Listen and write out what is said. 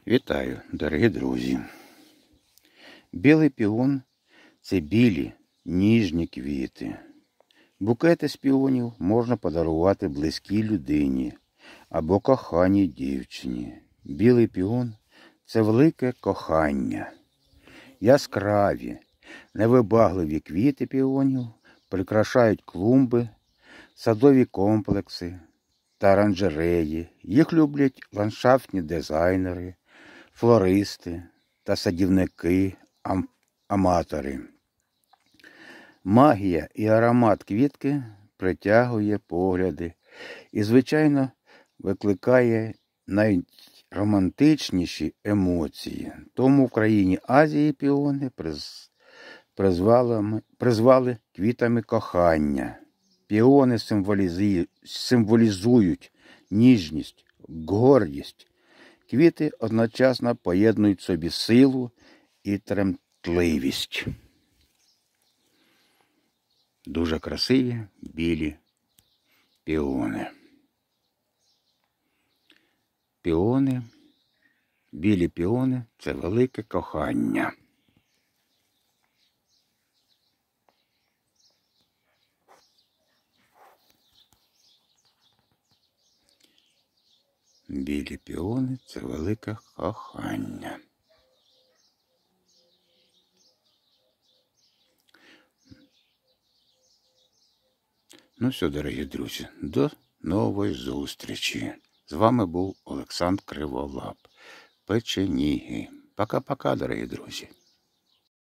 Вітаю, дорогі друзі! Білий піон – це білі, ніжні квіти. Букети з піонів можна подарувати близькій людині або коханій дівчині. Білий піон – це велике кохання. Яскраві, невибагливі квіти піонів прикрашають клумби, садові комплекси та оранжереї. Їх люблять ландшафтні дизайнери, флористи та садівники-аматори. Магія і аромат квітки притягує погляди і, звичайно, викликає найромантичніші емоції. Тому в країні Азії піони призвали квітами кохання. Піони символізують ніжність, гордість. Квіти одночасно поєднують в собі силу і тремтливість. Дуже красиві білі піони. Білі піони – це велике кохання. Білі піони – це велике кохання. Ну все, дорогі друзі, до нової зустрічі. З вами був Олександр Криволап. Печеніги. Пока-пока, дорогі друзі.